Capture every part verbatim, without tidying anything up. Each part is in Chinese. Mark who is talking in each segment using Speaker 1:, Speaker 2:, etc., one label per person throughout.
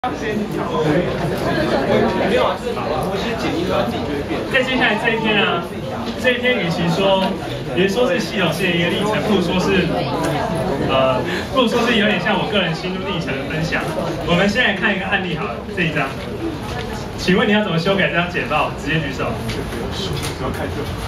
Speaker 1: 没有啊，就是我其实剪辑出来自己就会变。
Speaker 2: 在接下来这一篇啊，这一篇与其说，与其说是系统性的一个历程，不如说是，呃，不如说是有点像我个人心路历程的分享。我们先来看一个案例好了，这一张。请问你要怎么修改这张简报？直接举手。
Speaker 1: 只要看就好。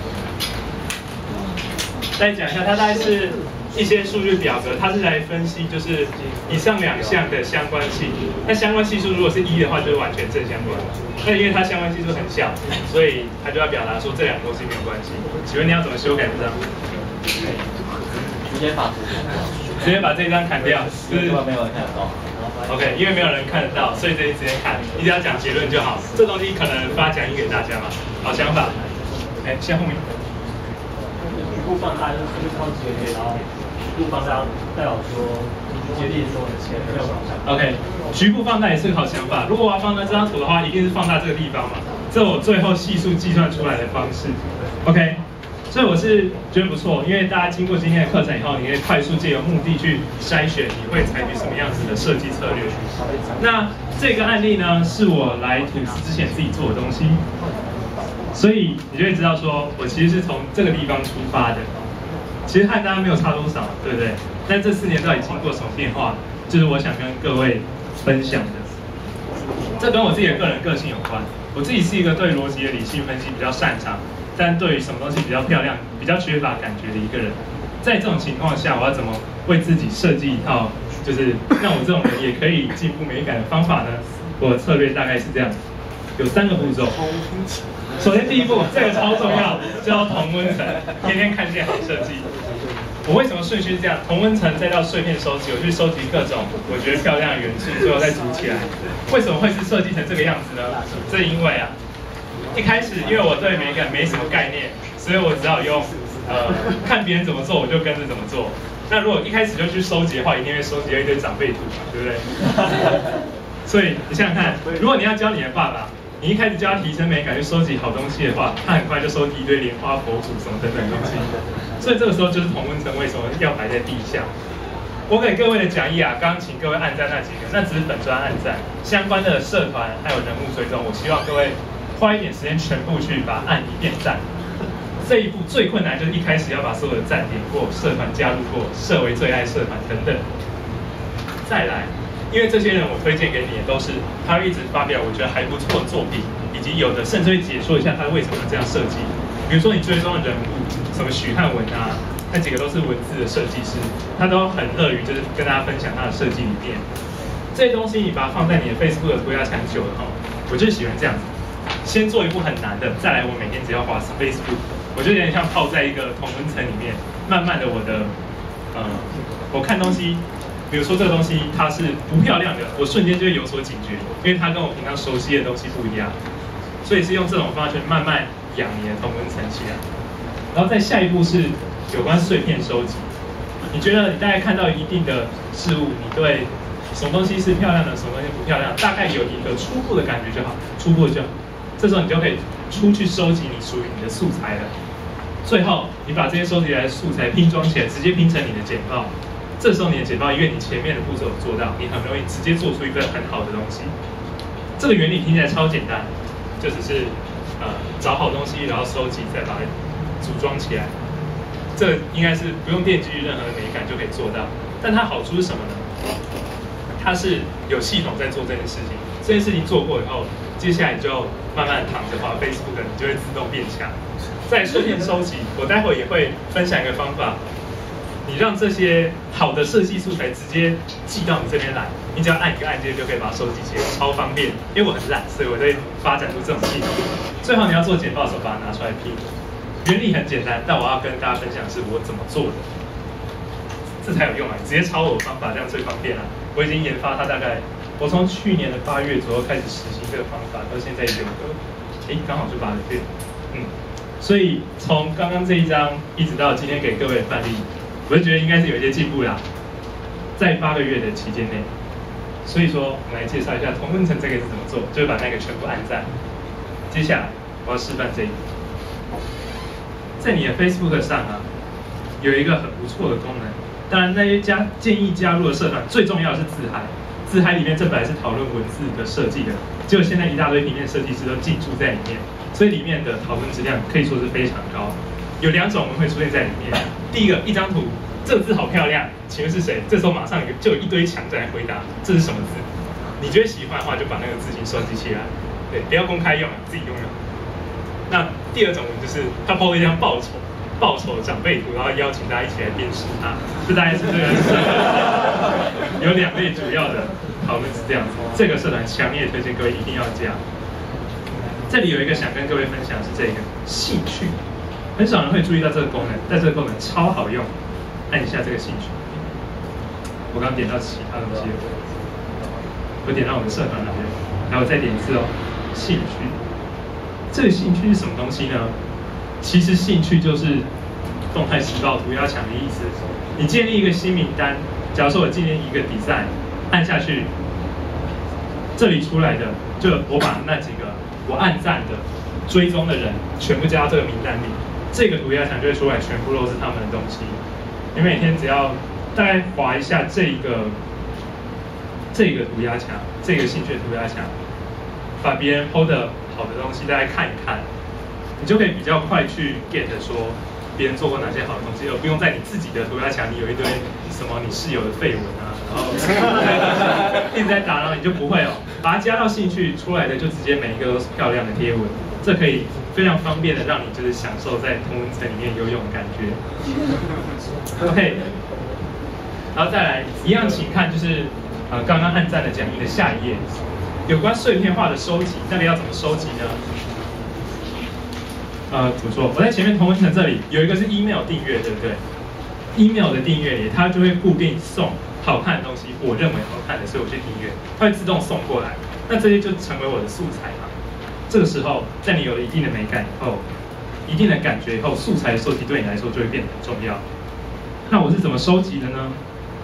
Speaker 2: 再讲一下，它大概是一些数据表格，它是来分析就是以上两项的相关性。那相关系数如果是一的话，就是完全正相关。那因为它相关系数很小，所以它就要表达说这两个东西没有关系。请问你要怎么修改这张？
Speaker 3: 直接把
Speaker 2: 直接把这张砍掉，是
Speaker 3: 没有人看得到。
Speaker 2: OK， 因为没有人看得到，所以这里直接看，你只要讲结论就好。这东西可能发讲义给大家嘛，好想法。哎，先后面。
Speaker 4: 局部放大就是就是靠节点，然后局部放大代表说接力的时候的钱没有往上。
Speaker 2: OK， 局部放大也是个好想法。如果我要放大这张图的话，一定是放大这个地方嘛，这我最后系数计算出来的方式。OK， 所以我是觉得不错，因为大家经过今天的课程以后，你可以快速借由目的去筛选你会采取什么样子的设计策略。那这个案例呢，是我来吐司之前自己做的东西。所以你就会知道说，我其实是从这个地方出发的。其实和大家没有差多少，对不对？但这四年到底经过什么变化，就是我想跟各位分享的。这跟我自己的个人个性有关。我自己是一个对逻辑的理性分析比较擅长，但对于什么东西比较漂亮、比较缺乏感觉的一个人。在这种情况下，我要怎么为自己设计一套，就是让我这种人也可以进步美感的方法呢？我的策略大概是这样，有三个步骤。首先第一步，这个超重要，叫同温层，天天看见好设计。我为什么顺序是这样？同温层再到碎片收集，我去收集各种我觉得漂亮的元素，最后再组起来。为什么会是设计成这个样子呢？这因为啊，一开始因为我对美感没什么概念，所以我只好用呃看别人怎么做，我就跟着怎么做。那如果一开始就去收集的话，一定会收集一堆长辈图嘛，对不对？所以你想想看，如果你要教你的爸爸，你一开始就要提升美感，去收集好东西的话，他很快就收集一堆莲花、佛祖什么等等东西。所以这个时候就是同温层为什么要摆在地下。我给各位的讲义啊，刚刚请各位按赞那几个，那只是本专按赞，相关的社团还有人物追踪，我希望各位花一点时间全部去把它按一遍赞。这一步最困难就是一开始要把所有的赞点过、社团加入过、设为最爱社团等等。再来。因为这些人我推荐给你的都是他会一直发表我觉得还不错的作品，以及有的甚至会解说一下他为什么这样设计。比如说你追踪的人物，什么许汉文啊，那几个都是文字的设计师，他都很乐于就是跟大家分享他的设计理念。这些东西你把它放在你的 Facebook 的涂鸦墙久了哈，我就喜欢这样子，先做一步很难的，再来我每天只要滑 Facebook， 我就有点像泡在一个同温层里面，慢慢的我的呃，我看东西。比如说这个东西它是不漂亮的，我瞬间就会有所警觉，因为它跟我平常熟悉的东西不一样，所以是用这种方式慢慢养你的同温层起来。然后再下一步是有关碎片收集。你觉得你大概看到一定的事物，你对什么东西是漂亮的，什么东西不漂亮，大概有一个初步的感觉就好，初步就好。这时候你就可以出去收集你属于你的素材了。最后你把这些收集来的素材拼装起来，直接拼成你的简报。这时候你的简报，因为你前面的步骤有做到，你很容易直接做出一个很好的东西。这个原理听起来超简单，就只是呃找好东西，然后收集，再把它组装起来。这应该是不用奠基于任何的美感就可以做到。但它好处是什么呢？它是有系统在做这件事情。这件事情做过以后，接下来你就慢慢躺着滑 Facebook， 你就会自动变强。再顺便收集，我待会也会分享一个方法。你让这些好的设计素材直接寄到你这边来，你只要按一个按键就可以把它收集起来，超方便。因为我很懒，所以我会发展出这种系统。最后你要做简报的时候，把它拿出来拼。原理很简单，但我要跟大家分享的是我怎么做的，这才有用啊！直接抄我的方法，这样最方便啊！我已经研发它大概，我从去年的八月左右开始实行这个方法，到现在有个，哎，刚好就八个月，嗯。所以从刚刚这一章一直到今天给各位的范例。我就觉得应该是有一些进步啦，在八个月的期间内。所以说，我们来介绍一下同温层这个是怎么做，就是把那个全部按赞。接下来我要示范这一个，在你的 Facebook 上啊，有一个很不错的功能。当然，那些加建议加入的社团，最重要的是自嗨。 字海里面这本来是讨论文字的设计的，结果现在一大堆平面设计师都进驻在里面，所以里面的讨论质量可以说是非常高。有两种文会出现在里面，第一个一张图，这个字好漂亮，请问是谁？这时候马上有就有一堆墙在回答，这是什么字？你觉得喜欢的话，就把那个字形收集起来，对，不要公开用，自己用用。那第二种就是他 po 了一张报酬报酬长辈图，然后邀请大家一起来辨识它，这大概是这个社团有两类主要的讨论是这样子。这个社团强烈推荐各位一定要加。这里有一个想跟各位分享是这个兴趣，很少人会注意到这个功能，但这个功能超好用。按一下这个兴趣，我刚点到其他东西了，我点到我们社团那边，然后再点一次哦，兴趣。这个兴趣是什么东西呢？其实兴趣就是动态时报涂鸦墙的意思。你建立一个新名单，假如说我建立一个design，按下去，这里出来的就我把那几个我按赞的、追踪的人全部加到这个名单里，这个涂鸦墙就会出来，全部都是他们的东西。你每天只要大概滑一下这个这个涂鸦墙，这个兴趣的涂鸦墙，把别人 po 的好的东西大家看一看，你就可以比较快去 get 说别人做过哪些好的东西，而不用在你自己的涂鸦墙里有一堆什么你室友的绯闻啊，然后一直在打，然后你就不会哦，把它加到兴趣出来的就直接每一个都是漂亮的贴文，这可以非常方便的让你就是享受在同文层里面游泳的感觉。OK， 然后再来一样，请看就是呃刚刚按赞的讲义的下一页，有关碎片化的收集，那个要怎么收集呢？呃，怎么说？我在前面同文层这里有一个是 email 订阅，对不对 ？email 的订阅里，它就会固定送好看的东西，我认为好看的，所以我去订阅，它会自动送过来。那这些就成为我的素材嘛。这个时候，在你有了一定的美感以后，一定的感觉以后，素材收集对你来说就会变得很重要。那我是怎么收集的呢？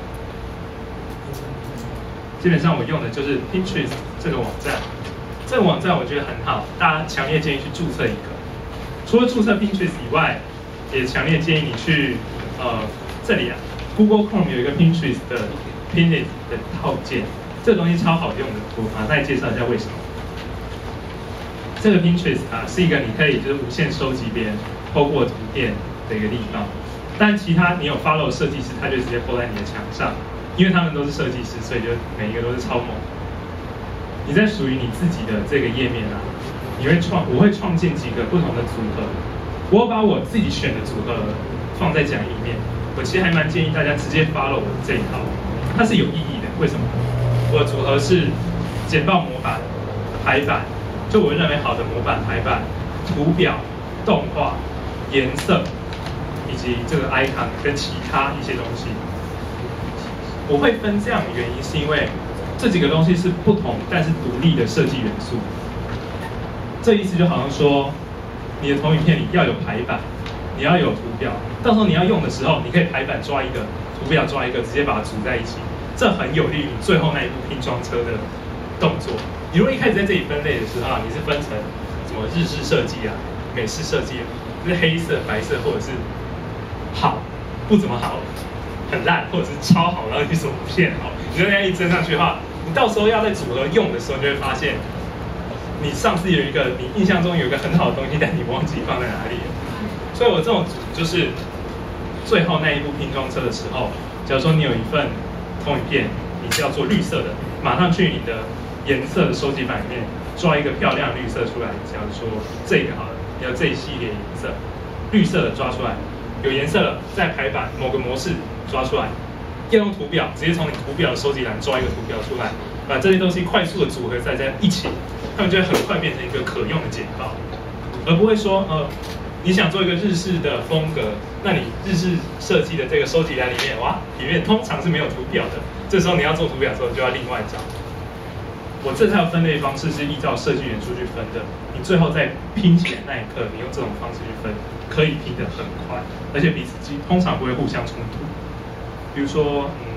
Speaker 2: 基本上我用的就是 Pinterest 这个网站，这个网站我觉得很好，大家强烈建议去注册一个。除了注册 Pinterest 以外，也强烈建议你去呃这里啊 ，Google Chrome 有一个 Pinterest 的 Pinterest 的套件，这个东西超好用的，我马上再介绍一下为什么。这个 Pinterest 啊是一个你可以就是无限收集别人 po 过图片的一个地方，但其他你有 follow 设计师，他就直接 po 在你的墙上，因为他们都是设计师，所以就每一个都是超猛。你在属于你自己的这个页面啊。你会创，我会创建几个不同的组合，我把我自己选的组合放在讲义里面。我其实还蛮建议大家直接 follow 我的这一套，它是有意义的。为什么？我的组合是简报模板、排版，就我认为好的模板、排版、图表、动画、颜色，以及这个 icon 跟其他一些东西。我会分这样的原因，是因为这几个东西是不同但是独立的设计元素。这意思就好像说，你的投影片里要有排版，你要有图表，到时候你要用的时候，你可以排版抓一个，图表抓一个，直接把它组在一起，这很有利于你最后那一步拼装车的动作。你如果一开始在这里分类的时候啊，你是分成什么日式设计啊、美式设计啊，就是黑色、白色，或者是好、不怎么好、很烂，或者是超好，然后你什么片好，你就那样一增上去的话，你到时候要在组合用的时候，你就会发现。你上次有一个，你印象中有一个很好的东西，但你忘记放在哪里了。所以我这种组就是最后那一步拼装车的时候，假如说你有一份投影片，你是要做绿色的，马上去你的颜色的收集板里面抓一个漂亮绿色出来。假如说这个好了，你要这一系列颜色，绿色的抓出来，有颜色了，再排版某个模式抓出来，要用图表，直接从你图表的收集栏抓一个图表出来，把这些东西快速的组合在在一起。他们就会很快变成一个可用的简报，而不会说，呃，你想做一个日式的风格，那你日式设计的这个收集栏里面，哇，里面通常是没有图表的，这时候你要做图表的时候就要另外找。我这套分类方式是依照设计元素去分的，你最后在拼起来那一刻，你用这种方式去分，可以拼得很快，而且彼此通常不会互相冲突。比如说，嗯，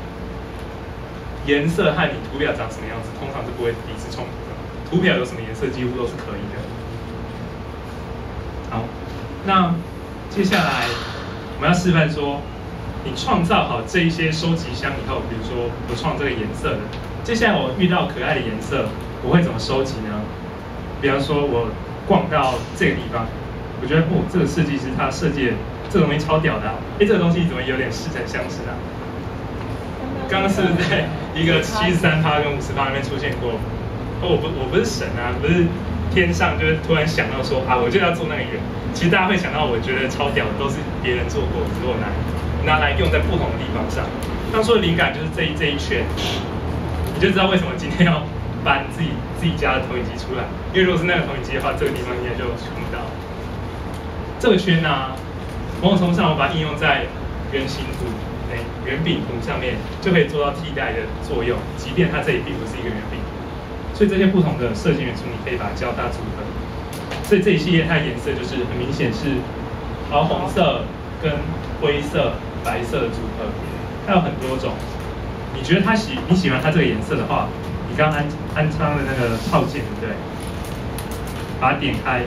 Speaker 2: 颜色和你图表长什么样子，通常是不会彼此冲突的。图表有什么颜色，几乎都是可以的。好，那接下来我们要示范说，你创造好这一些收集箱以后，比如说我创这个颜色的，接接下来我遇到可爱的颜色，我会怎么收集呢？比方说，我逛到这个地方，我觉得哦，这个设计师他设计的这个东西超屌的、啊，哎，这个东西怎么有点似曾相识啊？刚刚是不是在一个七十三趴跟五十趴那边出现过？哦，我不我不是神啊，不是天上就是突然想到说啊，我就要做那个圆。其实大家会想到，我觉得超屌的都是别人做过，只是我拿拿来用在不同的地方上。当初的灵感就是这一这一圈，你就知道为什么今天要搬自己自己家的投影机出来。因为如果是那个投影机的话，这个地方应该就看不到。这个圈呢、啊，某种程度上我把它应用在圆形图。圆饼图上面就可以做到替代的作用，即便它这里并不是一个圆饼。所以这些不同的设计元素，你可以把它交叉组合。所以这一系列它的颜色就是很明显是桃红色跟灰色、白色的组合，它有很多种。你觉得它喜你喜欢它这个颜色的话，你刚刚安安装的那个套件，对不对？把它点开，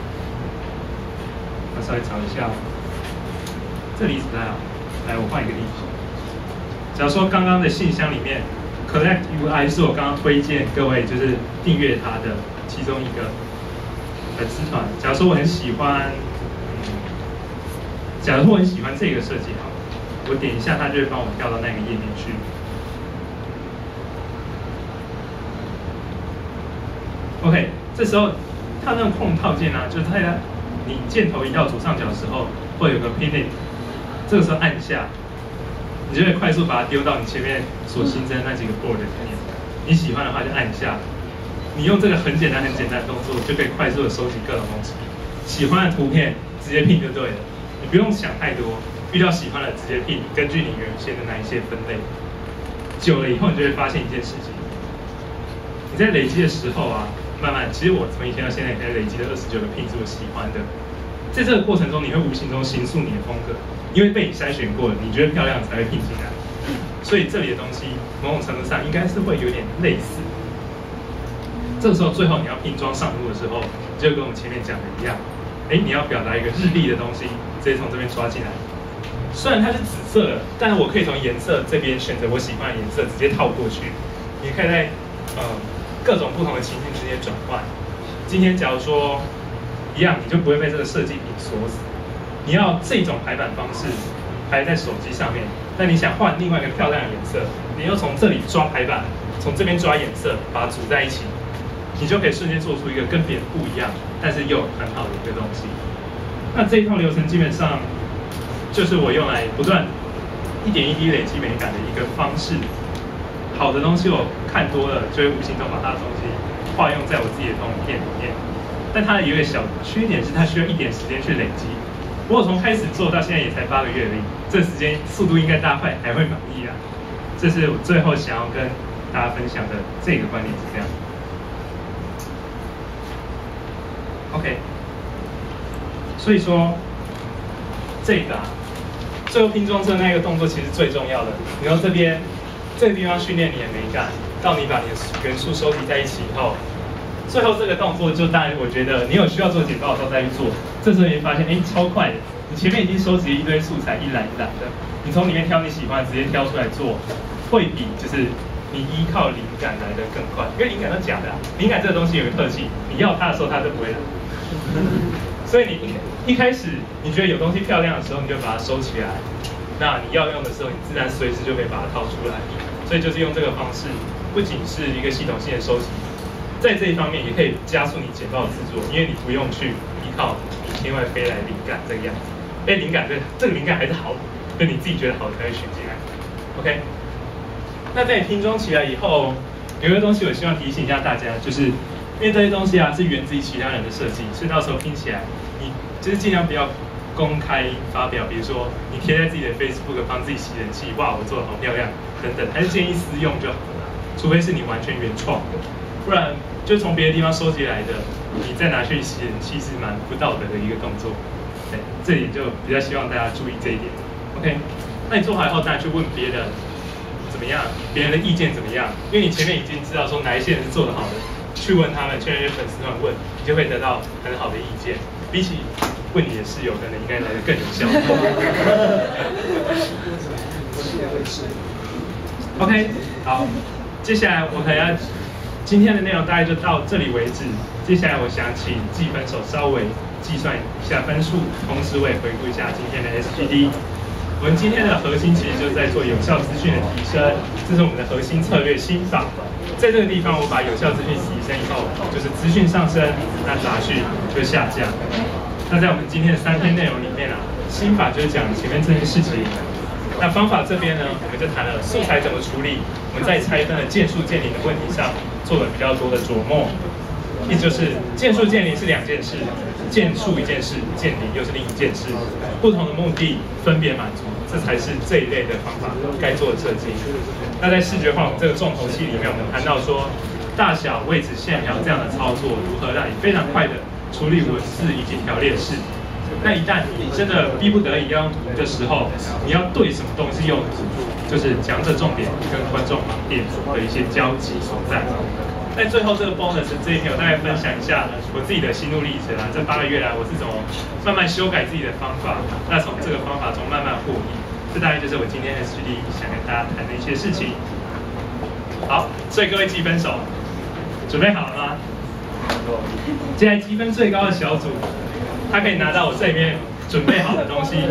Speaker 2: 我稍微找一下，这里不太好。来，我换一个例子。假如说刚刚的信箱里面 ，Collect U I 是我刚刚推荐各位就是订阅它的其中一个粉丝团。假如说我很喜欢，嗯、假如说我很喜欢这个设计，好，我点一下，它就会帮我调到那个页面去。OK， 这时候它那个空套件啊，就是它你箭头移到左上角的时候，会有个 Pin， 这个时候按下。你就会快速把它丢到你前面所新增的那几个 board 里面。你喜欢的话就按下。你用这个很简单很简单的动作，就可以快速的收集各种东西。喜欢的图片直接拼就对了，你不用想太多。遇到喜欢的直接拼，根据你原先的那一些分类。久了以后，你就会发现一件事情：你在累积的时候啊，慢慢，其实我从以前到现在，可能累积了二十九个拼是我喜欢的。在这个过程中，你会无形中形塑你的风格。因为被你筛选过了，你觉得漂亮才会拼进来，所以这里的东西某种程度上应该是会有点类似。这个时候最后你要拼装上路的时候，就跟我们前面讲的一样，哎，你要表达一个日历的东西，直接从这边抓进来。虽然它是紫色的，但是我可以从颜色这边选择我喜欢的颜色，直接套过去。你可以在呃各种不同的情境之间转换。今天假如说一样，你就不会被这个设计品锁死。你要这种排版方式排在手机上面，但你想换另外一个漂亮的颜色，你又从这里抓排版，从这边抓颜色，把它组在一起，你就可以瞬间做出一个跟别人不一样，但是又很好的一个东西。那这一套流程基本上就是我用来不断一点一滴累积美感的一个方式。好的东西我看多了，就会无形中把它的东西化用在我自己的投影片里面。但它有一个小缺点是，它需要一点时间去累积。不过从开始做到现在也才八个月而已，这时间速度应该大家会还会满意啊。这是我最后想要跟大家分享的这个观点是这样。OK， 所以说这个啊，最后拼装车那个动作其实最重要的。你从这边这个地方训练你的美感，到你把你的元素收集在一起以后。最后这个动作就当然，我觉得你有需要做简报的时候再去做，这时候你发现，哎，超快的，你前面已经收集了一堆素材，一栏一栏的，你从里面挑你喜欢，直接挑出来做，会比就是你依靠灵感来的更快，因为灵感都假的、啊，灵感这个东西有个特性，你要它的时候它就不会来，所以你一一开始你觉得有东西漂亮的时候，你就把它收起来，那你要用的时候，你自然随时就可以把它套出来，所以就是用这个方式，不仅是一个系统性的收集。在这一方面也可以加速你简报的制作，因为你不用去依靠你天外飞来灵感这个样子。哎，灵感对，这个灵感还是好的，就你自己觉得好的才会选进来。OK， 那在拼装起来以后，有一个东西我希望提醒一下大家，就是因为这些东西啊是源自于其他人的设计，所以到时候拼起来，你就是尽量不要公开发表，比如说你贴在自己的 Facebook 帮自己吸人气，哇，我做的好漂亮等等，还是建议私用就好了，除非是你完全原创的。不然就从别的地方收集来的，你再拿去洗人气是蛮不道德的一个动作。对，这里就比较希望大家注意这一点。OK， 那你做好以后，当然去问别人怎么样，别人的意见怎么样，因为你前面已经知道说哪一些人是做得好的，去问他们，去那些粉丝团问，你就会得到很好的意见。比起问你的室友，可能应该来得更有效。OK， 好。 接下来我可能要今天的内容大概就到这里为止。接下来我想请计分手稍微计算一下分数，同时我也回顾一下今天的 S P D。我们今天的核心其实就是在做有效资讯的提升，这是我们的核心策略心法。在这个地方，我把有效资讯提升以后，就是资讯上升，那杂讯就下降。那在我们今天的三篇内容里面啊，心法就是讲前面这件事情。那方法这边呢，我们就谈了素材怎么处理，我们在拆分了件数件零的问题上做了比较多的琢磨。意思就是件数件零是两件事，件数一件事，件零又是另一件事，不同的目的分别满足，这才是这一类的方法该做的设计。那在视觉化我们这个重头戏里面，我们谈到说大小、位置、线条这样的操作，如何让你非常快的处理文字以及条列式。那一旦你真的逼不得已要用图的时候，你要对什么东西用图，就是讲者重点跟观众盲点的一些交集所在。在最后这个 bonus 这一篇，我大概分享一下我自己的心路历程啊。这八个月来，我是怎么慢慢修改自己的方法，那从这个方法中慢慢获益。这大概就是我今天 S P D 想跟大家谈的一些事情。好，所以各位积分手，准备好了吗？接下来积分最高的小组，他可以拿到我这里面准备好的东西。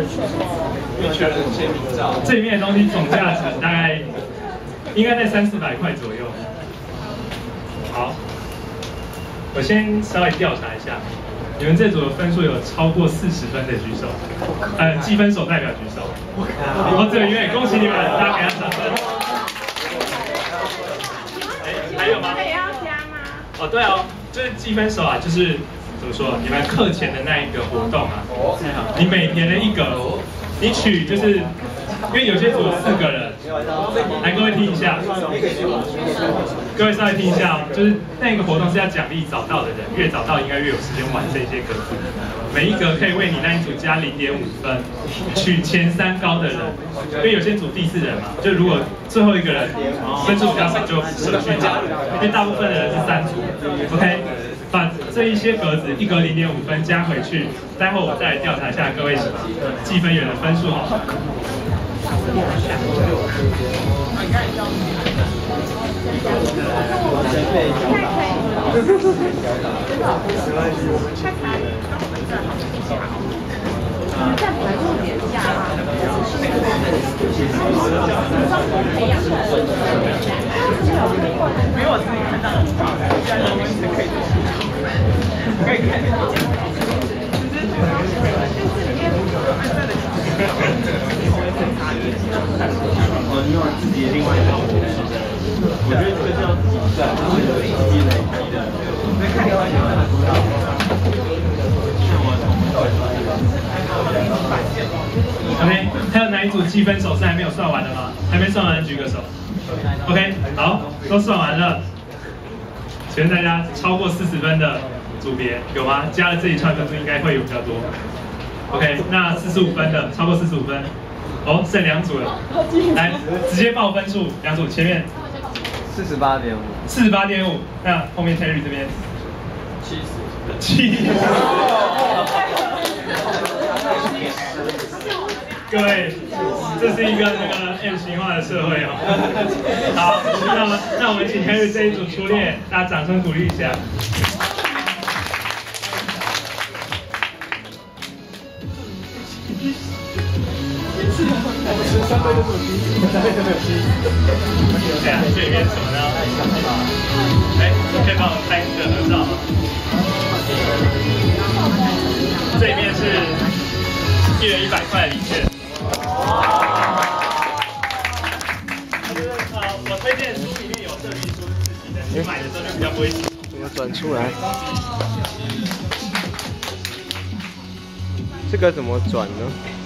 Speaker 2: 这里面的东西总价值大概应该在三四百块左右。好，我先稍微调查一下，你们这组的分数有超过四十分的举手，呃，积分手代表举手。哦，这个远远恭喜你们，大家给他掌声。哎，还有吗？也要加吗？哦，对哦，就是积分手啊，就是怎么说，你们课前的那一个活动啊，你每填了一个，你取就是。因为有些组有四个人，来各位听一下，各位稍微听一下哦，就是那个活动是要奖励找到的人，越早到应该越有时间完这些格子，每一格可以为你那一组加零点五分，取前三高的人，因为有些组第四人嘛，就如果最后一个人分数比较少就舍去加，因为大部分的人是三组 ，OK。把这一些格子一格零点五分加回去，待会我再来调查一下各位计分员的分数好了。
Speaker 5: 在本来重点下啊，没有我自己看到的，这样我们是可以可以看得到。哦，你有自己的另外一套模式，我觉得这个叫对，它有积累积的。看一下。
Speaker 2: OK， 还有哪一组积分手是还没有算完的吗？还没算完的举个手。OK， 好，都算完了。请问大家超过四十分的组别有吗？加了这一串分数应该会有比较多。OK， 那四十五分的超过四十五分，哦，剩两组了。来，直接报分数，两组前面
Speaker 3: 四十八点五，
Speaker 2: 四十八点五，那后面 Terry 这边
Speaker 3: 七十，
Speaker 2: 七十。各位，这是一个那个 M 型化的社会哦。好，那么那我们请 Terry 这一组出列，大家掌声鼓励一下。三倍就没有七，三倍就没有七。对啊，这里面是什么呢？哎，你可以帮我拍一个合照吗？这里面是一人一百块的礼券。呃，我推荐书里面有设计书是自己的，你买的时候就比较不会清楚。
Speaker 1: 怎么转出来？这个怎么转呢？